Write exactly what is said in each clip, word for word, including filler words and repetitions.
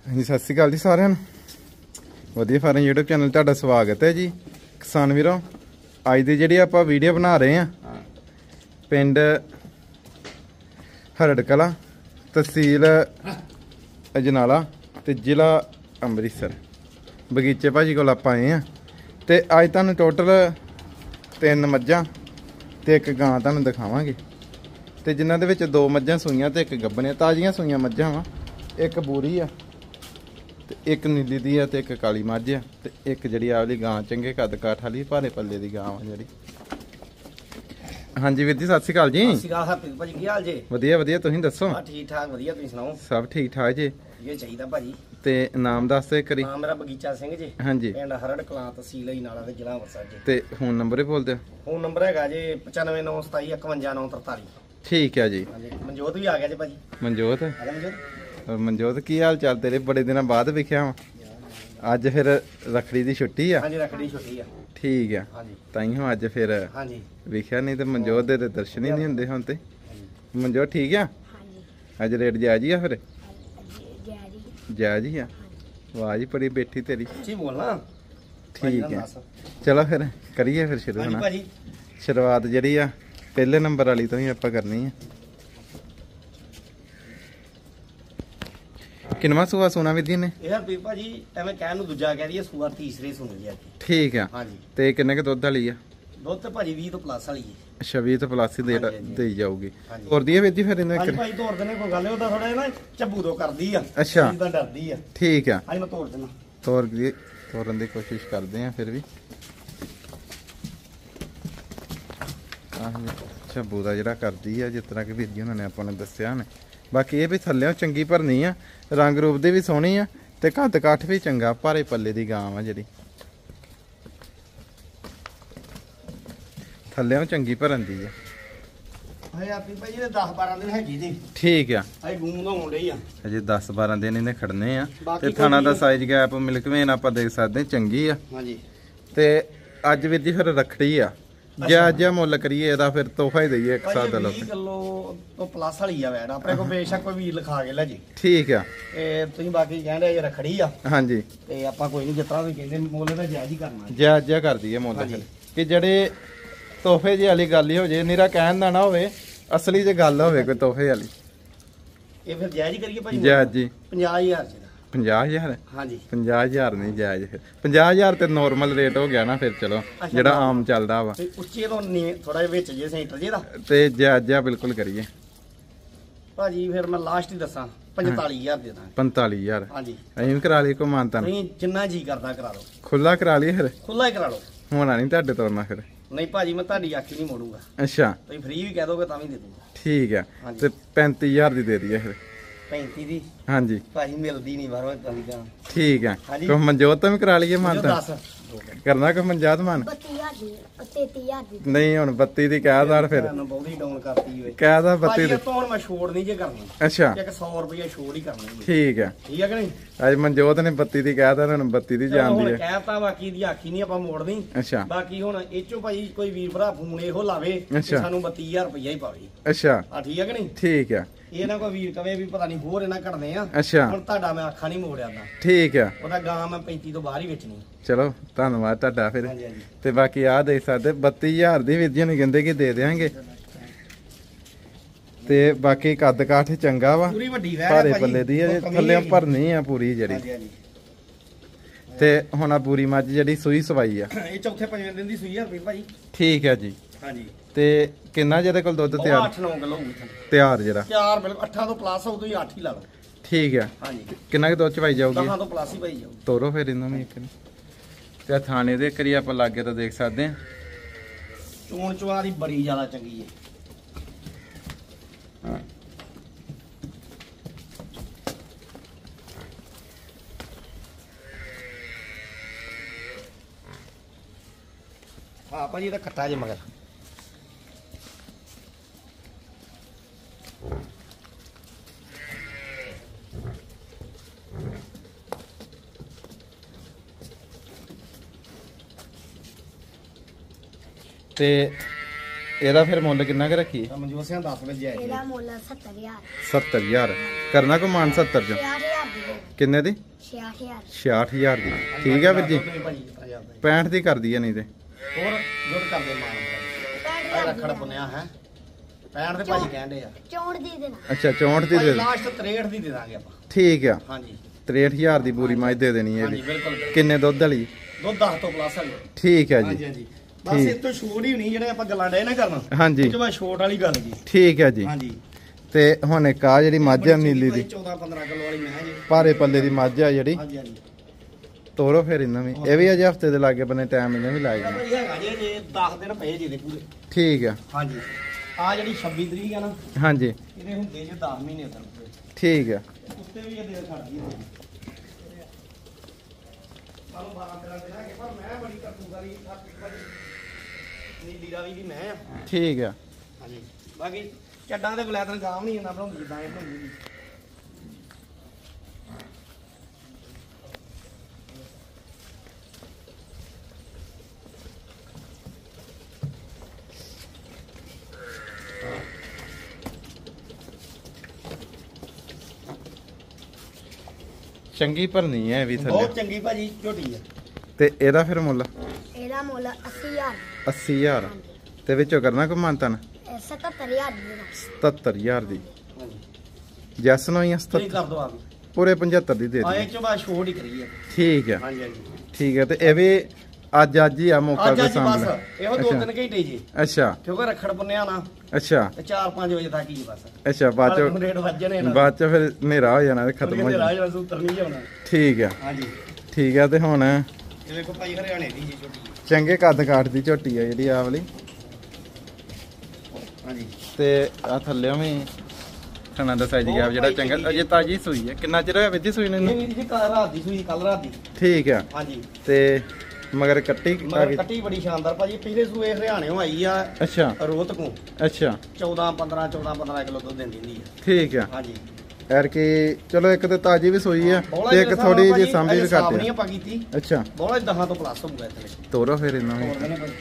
ਹਾਂਜੀ ਸਤਿ ਸ਼੍ਰੀ ਅਕਾਲ ਜੀ ਸਾਰਿਆਂ ਨੂੰ। ਵਧੀਆ ਫਾਰਮ YouTube ਚੈਨਲ ਤੁਹਾਡਾ ਸਵਾਗਤ ਹੈ ਜੀ ਕਿਸਾਨ ਵੀਰੋ। ਅੱਜ ਦੀ ਜਿਹੜੀ ਆਪਾਂ ਵੀਡੀਓ ਬਣਾ ਰਹੇ ਆ ਪਿੰਡ ਹਰੜ ਕਲਾਂ ਤਹਿਸੀਲ ਅਜਨਾਲਾ ਤੇ ਜ਼ਿਲ੍ਹਾ ਅੰਮ੍ਰਿਤਸਰ ਬਗੀਚੇ ਭਾਜੀ ਕੋਲ ਆਪਾਂ ਆਏ ਆ ਤੇ ਅੱਜ ਤੁਹਾਨੂੰ ਟੋਟਲ ਤਿੰਨ ਮੱਝਾਂ ਤੇ ਇੱਕ ਗਾਂ ਤੁਹਾਨੂੰ ਦਿਖਾਵਾਂਗੇ ਤੇ ਜਿਨ੍ਹਾਂ ਦੇ ਵਿੱਚ ਦੋ ਮੱਝਾਂ ਸੂਈਆਂ ਤੇ ਇੱਕ ਗੱਭਣ। ਤਾਜ਼ੀਆਂ ਸੂਈਆਂ ਮੱਝਾਂ ਵਾ, ਇੱਕ ਬੂਰੀ ਆ ਤੇ ਇੱਕ ਨੀਲੀ ਦੀ ਆ ਤੇ ਇੱਕ ਕਾਲੀ ਮੱਝ ਆ ਤੇ ਇੱਕ ਜਿਹੜੀ ਆ ਵਾਲੀ ਗਾਂ ਚੰਗੇ ਕੱਦ ਕਾਠ ਵਾਲੀ ਭਾਰੇ ਪੱਲੇ ਦੀ ਗਾਂ ਆ ਜਿਹੜੀ। ਹਾਂਜੀ ਵੀਰ ਜੀ ਸਤਿ ਸ਼੍ਰੀ ਅਕਾਲ ਜੀ। ਸਤਿ ਸ਼੍ਰੀ ਅਕਾਲ ਹਰਪ੍ਰੀਤ ਭਾਜੀ, ਕੀ ਹਾਲ ਜੀ? ਵਧੀਆ ਵਧੀਆ, ਤੁਸੀਂ ਦੱਸੋ? ਹਾਂ ਠੀਕ ਠਾਕ ਵਧੀਆ, ਤੁਸੀਂ ਸੁਣਾਓ? ਸਭ ਠੀਕ ਠਾਕ ਜੀ। ਇਹ ਚਾਹੀਦਾ ਭਾਜੀ। ਤੇ ਨਾਮ ਦੱਸ ਦਿਓ ਕਰੀ। ਨਾਮ ਮੇਰਾ ਬਗੀਚਾ ਸਿੰਘ ਜੀ। ਹਾਂਜੀ। ਪਿੰਡ ਹਰੜ ਕਲਾਂ ਤਹਿਸੀਲ ਅਜਨਾਲਾ ਤੇ ਜ਼ਿਲ੍ਹਾ ਅੰਮ੍ਰਿਤਸਰ ਜੀ। ਤੇ ਫੋਨ ਨੰਬਰ ਹੀ ਬੋਲ ਦਿਓ। ਫੋਨ ਨੰਬਰ ਹੈਗਾ ਜੀ ਪਚਾਨਵੇਂ ਨੌ ਸਤਾਈ ਇਕਵੰਜਾ ਨੌ ਤਰਤਾਲੀ। ਠੀਕ ਹੈ ਜੀ। ਹਾਂਜੀ ਮਨਜੋਤ ਵੀ ਆ ਗਿਆ ਜੀ ਭਾਜੀ। ਮਨਜੋਤ ਆ ਗਿਆ ਮਨਜੋਤ। ਮਨਜੋਤ ਕੀ ਹਾਲ ਚਾਲ ਤੇਰੇ? ਬੜੇ ਦਿਨਾਂ ਬਾਅਦ ਵੇਖਿਆ ਵਾ। ਅੱਜ ਫਿਰ ਰੱਖੜੀ ਦੀ ਛੁੱਟੀ ਆ? ਹਾਂਜੀ ਰੱਖੜੀ ਛੁੱਟੀ ਆ। ਠੀਕ ਆ। ਹਾਂਜੀ ਤਾਈਓ ਅੱਜ ਫਿਰ ਹਾਂਜੀ ਵੇਖਿਆ, ਨਹੀਂ ਤੇ ਮਨਜੋਤ ਦੇ ਦਰਸ਼ਨ ਹੀ ਨਹੀਂ ਹੁੰਦੇ ਹੁਣ ਤੇ। ਮਨਜੋਤ ਠੀਕ ਆ? ਹਾਂਜੀ। ਅੱਜ ਰੇਟ ਜਾਇਜ਼ ਹੀ ਆ ਫਿਰ? ਜਾਇਜ਼ ਹੀ ਆ। ਵਾਹ ਜੀ ਬੜੀ ਬੈਠੀ ਤੇਰੀ। ਜੀ ਬੋਲਣਾ। ਠੀਕ ਹੈ ਚਲੋ ਫਿਰ ਕਰੀਏ ਫਿਰ ਸ਼ੁਰੂ। ਹਾਂਜੀ ਭਾਜੀ ਸ਼ੁਰੂਆਤ ਜਿਹੜੀ ਆ ਪਹਿਲੇ ਨੰਬਰ ਵਾਲੀ ਤੋਂ ਹੀ ਆਪਾਂ ਕਰਨੀ ਆ। ਕਿੰਨਵਾਂ ਸੂਆ ਸੋਨਾ ਵਿਧੀ ਨੇ? ਇਹ ਹਰਪ੍ਰੀਤ ਭਾਜੀ ਐਵੇਂ ਕਹਿਣ ਨੂੰ ਦੂਜਾ ਕਹਿ ਦਈਏ, ਸੂਆ ਤੀਸਰੇ ਸੁਣ ਲਿਆ। ਠੀਕ ਆ। ਹਾਂਜੀ। ਤੇ ਕਿੰਨੇ ਕ ਦੁੱਧ ਵਾਲੀ ਆ? ਦੁੱਧ ਤੇ ਭਾਜੀ ਵੀਹ ਤੋਂ ਪਲੱਸ ਵਾਲੀ ਹੈ। ਅੱਛਾ ਵੀਹ ਤੋਂ ਪਲੱਸ ਹੀ ਦੇ ਦੇਈ ਜਾਊਗੀ। ਤੋਰ ਦਈਏ ਵੀਰ ਜੀ ਫਿਰ ਇਹਨੂੰ? ਹਾਂਜੀ ਭਾਈ ਤੋਰ ਦੇਣੇ, ਕੋਈ ਗੱਲ ਨਹੀਂ। ਉਹਦਾ ਥੋੜਾ ਨਾ ਝੱਬੂ ਤੋਂ ਕਰਦੀ ਆ। ਅੱਛਾ ਇਹਦਾ ਡਰਦੀ ਆ। ਠੀਕ ਆ। ਹਾਂਜੀ ਮੈਂ ਤੋੜ ਦੇਣਾ। ਤੋਰ ਦੀ ਤੋਰਨ ਦੀ ਕੋਸ਼ਿਸ਼ ਕਰਦੇ ਆ ਫਿਰ ਵੀ। ਝੱਬੂ ਦਾ ਜਿਹੜਾ ਕਰਦੀ ਆ ਜਿਸ ਤਰ੍ਹਾਂ ਕਿ ਵੀਰ ਜੀ ਉਹਨਾਂ ਨੇ ਆਪਾਂ ਨੂੰ ਦੱਸਿਆ ਨੇ। ਬਾਕੀ ਇਹ ਵੀ ਥੱਲਿਓਂ ਚੰਗੀ ਭਰਨੀ ਆ, ਰੰਗ ਰੂਪ ਦੀ ਵੀ ਸੋਹਣੀ ਆ ਤੇ ਕੱਦ ਕਾਠ ਵੀ ਚੰਗਾ, ਭਾਰੇ ਪੱਲੇ ਦੀ ਗਾਂ ਆ ਜਿਹੜੀ। ਥੱਲਿਓਂ ਚੰਗੀ ਭਰਨ ਦੀ ਆ। ਹਏ ਆਪੀ ਭਾਈ ਇਹ ਦਸ ਬਾਰਾਂ ਦਿਨ ਹੈਗੀ ਜੀ। ਠੀਕ ਆ। ਹਏ ਗੂੰ ਦਾ ਹੋਣ ਰਹੀ ਆ ਅਜੇ ਦਸ ਬਾਰਾਂ ਦਿਨ ਇਹਨੇ ਖੜਨੇ ਆ ਤੇ ਥਾਣਾ ਦਾ ਸਾਈਜ਼ ਗੈਪ ਮਿਲਕ ਵੇਨ ਆਪਾਂ ਦੇਖ ਸਕਦੇ ਚੰਗੀ ਆ। ਹਾਂਜੀ। ਤੇ ਅੱਜ ਵੀਰ ਜੀ ਫਿਰ ਰੱਖੜੀ ਆ, ਜਿਆ ਜਿਆ ਮੁੱਲ ਕਰੀਏ ਇਹਦਾ ਫਿਰ ਤੋਹਫਾ ਹੀ ਦਈਏ ਇੱਕ ਸਾਥ ਦਾ। ਵੀਹ ਕਿਲੋ ਤੋਂ ਪਲੱਸ ਵਾਲੀ ਆ ਵੈੜ ਆਪਣੇ ਕੋਲ, ਬੇਸ਼ੱਕ ਕੋਈ ਵੀਰ ਲਿਖਾ ਕੇ ਲੈ ਜੀ। ਠੀਕ ਆ। ਤੇ ਤੁਸੀਂ ਬਾਕੀ ਕਹਿੰਦੇ ਜੇ ਰੱਖੜੀ ਆ। ਹਾਂਜੀ। ਤੇ ਆਪਾਂ ਕੋਈ ਨਹੀਂ ਜਿਸ ਤਰ੍ਹਾਂ ਵੀ ਕਹਿੰਦੇ ਮੁੱਲ ਦਾ ਜਾਇਜ਼ ਹੀ ਕਰਨਾ। ਜਾਇਜ਼ ਜਿਆ ਕਰ ਦਈਏ ਮੁੱਲ ਫਿਰ ਕਿ ਜਿਹੜੇ ਤੋਹਫੇ ਜੀ ਵਾਲੀ ਗੱਲ ਹੀ ਹੋ ਜੇ, ਨਿਰਾ ਕਹਿਣ ਦਾ ਨਾ ਹੋਵੇ, ਅਸਲੀ ਜੇ ਗੱਲ ਹੋਵੇ ਕੋਈ ਤੋਹਫੇ ਵਾਲੀ। ਇਹ ਫਿਰ ਜਾਇਜ਼ ਹੀ ਕਰੀਏ ਭਾਈ? ਜਾਇਜ਼ ਜੀ। ਪੰਜਾਹ ਹਜ਼ਾਰ ਜੀ। ਪੰਜਾਹ ਹਜ਼ਾਰ? ਹਾਂਜੀ। ਪੰਜਾਹ ਹਜ਼ਾਰ ਨਹੀਂ ਜਾਇਜ਼ ਫਿਰ। ਪੰਜਾਹ ਹਜ਼ਾਰ ਤੇ ਨੋਰਮਲ ਰੇਟ ਹੋ ਗਿਆ ਨਾ ਫਿਰ, ਚਲੋ ਜਿਹੜਾ ਆਮ ਚੱਲਦਾ ਵਾ। ਉੱਚੇ ਤੋਂ ਥੋੜਾ ਜਿਹਾ ਵਿੱਚ ਜੇ ਸੈਂਟਰ ਜੇ ਦਾ ਤੇ ਜਾਇਜ਼ ਜਿਹਾ ਬਿਲਕੁਲ ਕਰੀਏ ਭਾਜੀ। ਫਿਰ ਮੈਂ ਲਾਸਟ ਹੀ ਦੱਸਾਂ ਪੰਤਾਲੀ ਹਜ਼ਾਰ ਦੇ ਦਾਂ। ਪੰਤਾਲੀ ਹਜ਼ਾਰ? ਹਾਂਜੀ। ਅਸੀਂ ਵੀ ਕਰਾ ਲਈ ਕੋ ਮਾਨਤਾ? ਨਹੀਂ ਜਿੰਨਾ ਜੀ ਕਰਦਾ ਕਰਾ ਲਓ। ਖੁੱਲਾ ਕਰਾ ਲਈ ਫਿਰ? ਖੁੱਲਾ ਹੀ ਕਰਾ ਲਓ। ਹੋਣਾ ਨਹੀਂ ਤੁਹਾਡੇ ਤੋਂ ਨਾ ਫਿਰ? ਨਹੀਂ ਭਾਜੀ ਮੈਂ ਤੁਹਾਡੀ ਆਖੀ ਨਹੀਂ ਮੋੜੂਗਾ। ਅੱਛਾ। ਤੁਸੀਂ ਫ੍ਰੀ ਵੀ ਕਹਿ ਦੋਗੇ ਤਾਂ ਵੀ ਦੇ ਦੂੰਗਾ। ਠੀਕ ਆ। ਤੇ ਪੈਂਤੀ ਹਜ਼ਾਰ ਦੀ ਦੇ ਦਈਏ ਫਿਰ? ਪੈਂਤੀ ਦੀ? ਹਾਂਜੀ। ਭਾਜੀ ਮਿਲਦੀ ਨਹੀਂ ਬਾਹਰੋਂ ਇਦਾਂ ਦੀ ਗਾਂ। ਠੀਕ ਆ। ਕੋ ਮਨਜੋਤ ਤੋਂ ਵੀ ਕਰਾ ਲਈਏ ਮਾਨਤਾ? ਕਰਨਾ ਕੋ ਮਨਜਾਤ ਮਾਨ? ਨਹੀਂ ਹੁਣ ਬੱਤੀ ਦੀ ਕਹਿ ਦਾਰ ਫਿਰ। ਬਹੁਤੀ ਡਾਊਨ ਕਰਤੀ ਓਏ। ਕਹਿ ਦਾ ਬੱਤੀ ਦੀ। ਤੋਂ ਹੁਣ ਮੈਂ ਛੋੜ ਨਹੀਂ ਜੇ ਕਰਨੀ। ਅੱਛਾ। ਇੱਕ ਸੌ ਰੁਪਏ ਛੋੜ ਹੀ ਕਰਨੀ। ਠੀਕ ਆ। ਠੀਕ ਆ ਕਿ ਨਹੀਂ? ਅੱਜ ਮਨਜੋਤ ਨੇ ਬੱਤੀ ਦੀ ਕਹਿ ਤਾ, ਹੁਣ ਬੱਤੀ ਦੀ ਜਾਣਦੀ ਹੈ। ਕਹਿਤਾ ਬਾਕੀ ਦੀ ਆਖੀ ਨਹੀਂ ਆਪਾਂ ਮੋੜਨੀ। ਅੱਛਾ। ਬਾਕੀ ਹੁਣ ਇਹ ਚੋਂ ਭਾਈ ਕੋਈ ਵੀਰ ਭਰਾ ਫੋਨ ਇਹੋ ਲਾਵੇ ਸਾਨੂੰ ਬੱਤੀ ਹਜ਼ਾਰ ਰੁਪਇਆ ਹੀ ਪਾਵੇ। ਅੱਛਾ। ਆ ਠੀਕ ਆ ਕਿ ਨਹੀਂ? ਠੀਕ ਆ। ਇਹ ਨਾ ਕੋਈ ਵੀਰ ਕਵੇ ਵੀ ਪਤਾ ਨਹੀਂ ਹੋਰ ਇਹਨਾਂ ਘੜਨੇ ਆ। ਅੱਛਾ। ਹੁਣ ਤੁਹਾਡਾ ਮੈਂ ਅੱਖਾਂ ਨਹੀਂ ਮੋੜਿਆ ਦਾ। ਠੀਕ ਆ। ਉਹਦਾ ਗਾਂ ਮੈਂ ਪੈਂਤੀ ਤੋਂ ਬਾਹਰ ਹੀ ਵੇਚਣੀ। ਚਲੋ ਧੰਨਵਾਦ ਤੁਹਾਡਾ ਫਿਰ। ਹਾਂਜੀ ਹਾਂਜੀ। ਤੇ ਬਾਕੀ ਆਹ ਦੇਖ ਸਕਦੇ ਬੱਤੀ ਹਜ਼ਾਰ ਦੀ ਵੀਰ ਜੀ ਨੂੰ ਕਹਿੰਦੇ ਕਿ ਦੇ ਦੇਵਾਂਗੇ। ਤੇ ਬਾਕੀ ਕੱਦ ਕਾਠ ਚੰਗਾ ਵਾ, ਪੂਰੀ ਵੱਡੀ ਵੈੜ ਭਾਰੇ ਪੱਲੇ ਦੀ ਹੈ, ਥੱਲੇ ਭਰਨੀ ਆ ਪੂਰੀ ਜਿਹੜੀ। ਹਾਂਜੀ ਹਾਂਜੀ। ਤੇ ਹੁਣ ਆ ਪੂਰੀ ਮੱਝ ਜਿਹੜੀ ਸੂਈ ਸਵਾਈ ਆ? ਇਹ ਚੌਥੇ ਪੰਜਵੇਂ ਦਿਨ ਦੀ ਸੂਈ ਆ ਰੁਪਏ ਭਾਜੀ। ਠੀਕ ਹੈ ਜੀ। ਹਾਂਜੀ। ਤੇ ਕਿੰਨਾ ਜਿਹਦੇ ਕੋਲ ਦੁੱਧ ਤਿਆਰ? ਅੱਠ ਨੌ ਕਿਲੋ ਹੋਊਗੀ ਤਿਆਰ ਜਿਹੜਾ? ਤਿਆਰ ਬਿਲਕੁਲ ਅੱਠਾਂ ਤੋਂ ਪਲੱਸ ਹੋਊ, ਤੁਸੀਂ ਅੱਠ ਹੀ ਲਾ ਲਓ। ਠੀਕ ਆ। ਹਾਂਜੀ। ਕਿੰਨਾ ਕੁ ਦੁੱਧ ਚਵਾਈ ਜਾਊਗੀ? ਦਸਾਂ ਤੋਂ ਪਲੱਸ ਹੀ ਪਾਈ ਜਾਊ। ਤੋਰੋ ਫਿਰ ਇਹਨਾਂ ਨੂੰ ਇੱਕ। ਤੇ ਥਾਣੇ ਦੇ ਕਰੀ ਆਪਾਂ ਲਾਗੇ ਤਾਂ ਦੇਖ ਸਕਦੇ ਆ। ਚੋਣ ਚਵਾਰੀ ਬੜੀ ਜ਼ਿਆਦਾ ਚੰਗੀ ਹੈ। ਹਾਂ ਭਾਜੀ ਇਹਦਾ ਖੱਟਾ ਜੇ ਮਗਰ। ਤੇ ਇਹਦਾ ਫਿਰ ਮੁੱਲ ਕਿੰਨਾ ਕੁ ਰੱਖੀਏ? ਮਨਜੋਤ ਸਿੰਘ ਦਸ ਵਜੇ ਆਏ। ਇਹਦਾ ਮੁੱਲ ਸੱਤਰ ਹਜ਼ਾਰ। ਸੱਤਰ ਹਜ਼ਾਰ ਕਰਨਾ ਕੋ ਮਾਨ? ਸੱਤਰ ਚ ਕਿੰਨੇ ਦੀ ਛਿਆਹਠ ਹਜ਼ਾਰ ਛਿਆਹਠ ਹਜ਼ਾਰ ਦੀ ਠੀਕ ਆ ਵੀਰ ਜੀ ਭਾਜੀ ਹਜ਼ਾਰ ਦਾ ਪੈਂਹਠ ਦੀ ਕਰਦੀ ਆ ਨਹੀਂ ਤੇ ਹੋਰ ਜੁੜ ਕਰਦੇ ਮਾਨ ਆ ਰੱਖੜ ਪੁੰਨਿਆ ਹੈ ਪੈਂਹਠ ਦੇ ਭਾਜੀ ਕਹਿੰਦੇ ਆ ਚੌਂਹਠ ਦੀ ਦੇਣਾ ਅੱਛਾ ਚੌਂਹਠ ਦੀ ਦੇ ਲਾਸਟ ਤਰੇਹਠ ਦੀ ਦੇ ਦਾਂਗੇ ਆਪਾਂ ਠੀਕ ਆ ਹਾਂਜੀ ਤਰੇਹਠ ਹਜ਼ਾਰ ਦੀ ਪੂਰੀ ਮੱਝ ਦੇ ਦੇਣੀ ਹੈ ਹਾਂਜੀ ਜੀ ਬਿਲਕੁਲ ਕਿੰਨੇ ਦੁੱਧ ਵਾਲੀ ਦੁੱਧ ਦਸ ਤੋਂ ਪਲੱਸ ਹੈ ਠੀਕ ਹੈ ਹਾਂਜੀ ਜੀ ਹਾਂਜੀ ਬਸ ਇਹ ਤੋਂ ਛੋਟ ਹੀ ਨਹੀਂ ਜਿਹੜੇ ਆਪਾਂ ਗੱਲਾਂ ਡੇ ਨਾ ਕਰਨ ਹਾਂਜੀ ਇਹ ਚ ਬਸ ਛੋਟ ਵਾਲੀ ਗੱਲ ਜੀ ਠੀਕ ਹੈ ਜੀ ਹਾਂਜੀ ਤੇ ਹੁਣ ਇੱਕ ਆ ਜਿਹੜੀ ਮੱਝ ਆ ਨੀਲੀ ਦੀ ਚੌਦਾਂ ਪੰਦਰਾਂ ਕਿਲੋ ਵਾਲੀ ਮੈਂ ਜੀ ਭਾਰੇ ਪੱਲੇ ਦੀ ਮੱਝ ਆ ਜਿਹੜੀ ਹਾਂਜੀ ਹਾਂਜੀ ਤੋਰੋ ਫਿਰ ਇਹਨਾਂ ਵੀ ਇਹ ਵੀ ਅਜੇ ਹਫਤੇ ਦੇ ਲਾਗੇ ਬੰਨੇ ਟਾਈਮ ਇਹਨੇ ਵੀ ਲਾਏ ਜਾਣਾ ਭਾਜੀ ਹੈਗਾ ਜੀ ਜੇ ਦਸ ਦਿਨ ਪਏ ਜੀ ਦੇ ਪੂਰੇ ਠੀਕ ਆ ਹਾਂਜੀ ਆ ਜਿਹੜੀ ਛੱਬੀ ਤਰੀਕ ਆ ਨਾ ਹਾਂਜੀ ਇਹਦੇ ਹੁੰਦੇ ਜੇ ਦਸ ਮਹੀਨੇ ਤੱਕ ਠੀਕ ਆ ਉੱਤੇ ਵੀ ਇਹ ਦੇਰ ਖੜਦੀ ਹੈ ਸਾਨੂੰ ਬਾਰਾਂ ਤੇਰਾਂ ਦਿਨ ਹੈਗੇ ਪਰ ਮੈਂ ਬੜੀ ਕਰਤੂ ਵਾਲੀ ਨੀਲੀ ਰਾਵੀ ਦੀ ਮੈਂ ਆ ਠੀਕ ਆ ਹਾਂਜੀ ਬਾਕੀ ਚੱਡਾਂ ਦੇ ਬਲੈਤਨ ਗਾਮ ਨਹੀਂ ਜਾਂਦਾ ਬਣਾਉਂਦੀ ਜਿੱਦਾਂ ਇਹ ਬਣਾਉਂਦੀ ਚੰਗੀ ਭਰਨੀ ਹੈ ਇਹ ਵੀ ਥੱਲੇ ਬਹੁਤ ਚੰਗੀ ਭਾਜੀ ਝੋਟੀ ਆ ਤੇ ਇਹਦਾ ਫਿਰ ਮੁੱਲ ਇਹਦਾ ਮੁੱਲ ਅੱਸੀ ਹਜ਼ਾਰ ਅੱਸੀ ਹਜ਼ਾਰ ਤੇ ਵਿੱਚੋਂ ਕਰਨਾ ਕੋਈ ਮਾਨਤਨ ਇਹ ਸਤੱਤਰ ਹਜ਼ਾਰ ਦੀ ਦੇਣਾ ਸਤੱਤਰ ਹਜ਼ਾਰ ਦੀ ਹਾਂਜੀ ਜੈਸ ਨੂੰ ਹੀ ਆ ਕੀ ਸਤੱਤਰ ਕਰ ਦੋ ਆ ਪੂਰੇ ਪਝੱਤਰ ਦੀ ਦੇ ਆ ਦੇ ਇਹ ਚੋਂ ਬਾਅਦ ਛੋਟ ਹੀ ਕਰੀ ਆ ਠੀਕ ਆ ਹਾਂਜੀ ਹਾਂਜੀ ਠੀਕ ਹੈ ਤੇ ਇਹ ਵੀ ਅੱਜ ਅੱਜ ਹੀ ਆ ਮੌਕਾ ਅੱਜ ਦੇ ਅੱਜ ਬਸ ਸਾਹਮਣੇ ਇਹੋ ਦੋ ਤਿੰਨ ਘੰਟੇ ਜੀ ਅੱਛਾ ਕਿਉਂਕਿ ਰੱਖੜ ਪੁੰਨਿਆ ਨਾ ਅੱਛਾ ਤੇ ਚਾਰ ਪੰਜ ਵਜੇ ਤੱਕ ਹੀ ਬਸ ਅੱਛਾ ਬਾਅਦ ਬਾਅਦ ਚ ਰੇਟ ਵੱਜਣੇ ਨਾ ਬਾਅਦ ਚ ਫਿਰ ਹਨੇਰਾ ਹੋ ਜਾਣਾ ਤੇ ਖਤਮ ਹੋ ਜਾਣਾ ਰਾਜ ਵਸੂ ਤਰਨੀ ਜਾਣਾ ਠੀਕ ਆ ਹਾਂਜੀ ਠੀਕ ਆ ਤੇ ਹੁਣ ਇਹ ਵੇਖੋ ਭਾਈ ਹਰਿਆਣੇ ਦੀ ਜੀ ਛੋਟੀ ਚੰਗੇ ਕੱਦ ਕਾਠ ਦੀ ਝੋਟੀ ਆ ਜਿਹੜੀ ਆ ਵਾਲੀ ਹਾਂਜੀ ਤੇ ਆ ਥੱਲਿਓਂ ਵੀ ਥਣਾ ਦਾ ਸਾਈਜ਼ ਗਿਆ ਜਿਹੜਾ ਚੰਗਾ ਅਜੇ ਤਾਜੀ ਸੂਈ ਹੈ ਕਿੰਨਾ ਚਿਰ ਹੋਇਆ ਵਿੱਧੀ ਸੂਈ ਨੂੰ ਇਹ ਇਹਨੂੰ? ਵੀਰ ਜੀ ਕੱਲ ਰਾਤ ਦੀ ਸੂਈ ਕੱਲ ਰਾਤ ਦੀ ਠੀਕ ਆ ਹਾਂਜੀ ਤੇ ਮਗਰ ਕੱਟੀ ਆ ਮਗਰ ਗਈ ਕੱਟੀ ਬੜੀ ਸ਼ਾਨਦਾਰ ਭਾਜੀ ਪਹਿਲੇ ਸੂਏ ਹਰਿਆਣੇੋਂ ਆਈ ਆ ਅੱਛਾ ਰੋਹਤਕੋਂ ਅੱਛਾ ਚੌਦਾਂ ਪੰਦਰਾਂ ਚੌਦਾਂ ਪੰਦਰਾਂ ਕਿਲੋ ਦੁੱਧ ਦਿੰਦੀ ਹੁੰਦੀ ਆ ਠੀਕ ਆ ਹਾਂਜੀ ਯਾਰ ਕਿ ਚਲੋ ਇੱਕ ਤੇ ਤਾਜੀ ਵੀ ਸੂਈ ਆ ਬੋਲਾ ਤੇ ਇੱਕ ਜਿਹੜਾ ਥੋੜੀ ਭਾਜੀ ਜਿਹੀ ਸਾਂਭੀ ਵੀ ਸਾਫ਼ ਘੱਟ ਨਹੀਂ ਆ ਆਪਾਂ ਕੀਤੀ ਅੱਛਾ ਬੋਲਾ ਦਹਾਂ ਤੋਂ ਪਲੱਸ ਹੋਊਗਾ ਇੱਥੇ ਤੋਰੋ ਫਿਰ ਇਹਨਾਂ ਹੋਰ ਵੀ ਕਹਿੰਦੇ ਭਾਜੀ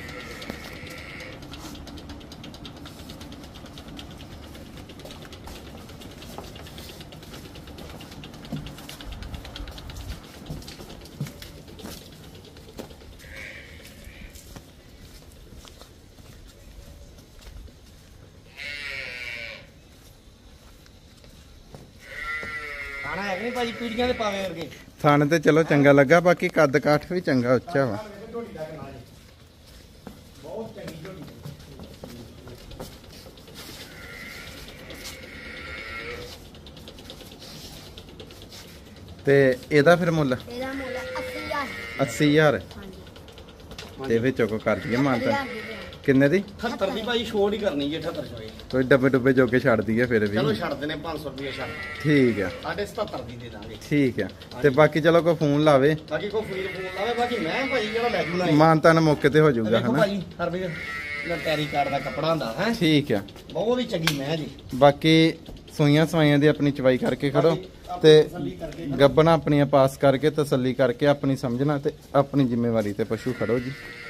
ਖਾਣਾ ਹੈ ਕਿ ਨਹੀਂ ਭਾਜੀ ਪੀੜੀਆਂ ਦੇ ਪਾਵੇ ਵਰਗੇ ਥਣ ਤੇ ਚਲੋ ਚੰਗਾ ਲੱਗਾ ਬਾਕੀ ਕੱਦ ਕਾਠ ਵੀ ਚੰਗਾ ਉੱਚਾ ਵਾ ਝੋਟੀ ਦਾ ਕਿੰਨਾ ਜੀ ਬਹੁਤ ਚੰਗੀ ਝੋਟੀ ਤੇ ਇਹਦਾ ਫਿਰ ਮੁੱਲ ਇਹਦਾ ਮੁੱਲ ਅੱਸੀ ਹਜ਼ਾਰ ਅੱਸੀ ਹਜ਼ਾਰ ਹਾਂਜੀ ਤੇ ਵਿੱਚੋਂ ਕੋ ਕਰ ਦਈਏ ਮਾਨਤਾ ਹਜ਼ਾਰ ਦੀ ਦੇਣਾ। ਕਿੰਨੇ ਦੀ ਅਠੱਤਰ ਦੀ ਭਾਜੀ ਛੋੜ ਹੀ ਕਰਨੀ ਜੀ ਅਠੱਤਰ ਚੋਏ ਕੋਈ ਡੱਬੇ ਡੁੱਬੇ ਜੋ ਕੇ ਛੱਡ ਦਈਏ ਫਿਰ ਵੀ ਚਲੋ ਛੱਡ ਦੇਣੇ ਪੰਜ ਸੌ ਰੁਪਏ ਛੱਡ ਠੀਕ ਆ ਸਾਡੇ ਸਤੱਤਰ ਦੀ ਦੇ ਦਾਂਗੇ ਠੀਕ ਆ ਤੇ ਬਾਕੀ ਚਲੋ ਕੋਈ ਫੋਨ ਲਾਵੇ ਬਾਕੀ ਕੋਈ ਫਰੀਦ ਫੋਨ ਲਾਵੇ ਬਾਕੀ ਮੈਂ ਭਾਜੀ ਜਿਹੜਾ ਲੈ ਜੂਣਾ ਮਾਨਤਾ ਨੇ ਮੌਕੇ ਤੇ ਹੋ ਜਾਊਗਾ ਦੇਖੋ ਹਨਾ ਭਾਜੀ ਹਰ ਵੀ ਇਹਦਾ ਟੈਰੀ ਕਾਰਡ ਦਾ ਕੱਪੜਾ ਹੁੰਦਾ ਹੈ ਠੀਕ ਆ ਬਹੁਤ ਹੀ ਚੰਗੀ ਮੈਂ ਜੀ ਬਾਕੀ ਸੂਈਆਂ ਸਵਾਈਆਂ ਦੀ ਆਪਣੀ ਚਵਾਈ ਕਰਕੇ ਖੜੋ ਤੇ ਤਸੱਲੀ ਕਰਕੇ ਗੱਬਣਾ ਆਪਣੀਆਂ ਪਾਸ ਕਰਕੇ ਤਸੱਲੀ ਕਰਕੇ ਆਪਣੀ ਸਮਝਣਾ ਤੇ ਆਪਣੀ ਜ਼ਿੰਮੇਵਾਰੀ ਤੇ ਪਸ਼ੂ ਖੜੋ ਜੀ